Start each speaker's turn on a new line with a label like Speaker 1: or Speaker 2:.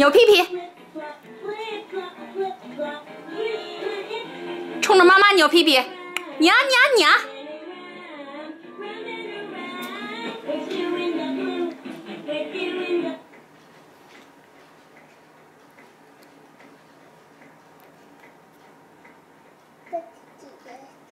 Speaker 1: 扭屁屁，冲着妈妈扭屁屁，娘娘娘。